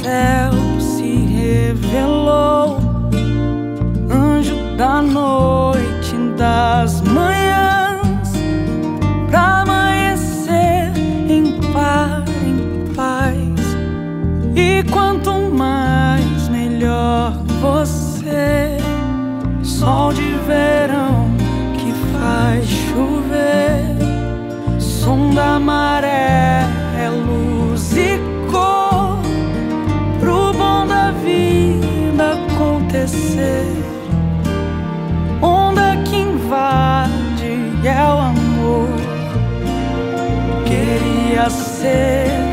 céu se revelou, anjo da noite, das manhãs, pra amanhecer em paz. E quanto mais, melhor você. Sol de verão que faz chover, som da maré, é luz e cor pro bom da vida acontecer. Onda que invade é o amor. Queria ser